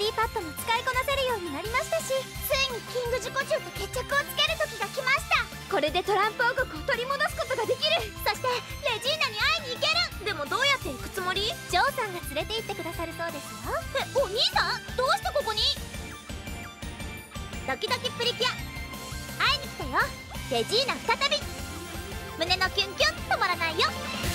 リーパッドも使いこなせるようになりましたし、ついにキングジコチューと決着をつける時が来ました。これでトランプ王国を取り戻すことができる。そしてレジーナに会いに行ける。でもどうやって行くつもり？ジョーさんが連れて行ってくださるそうですよ。お兄さん、どうしてここに？ドキドキプリキュア会いに来たよ、レジーナ再び。胸のキュンキュン止まらないよ。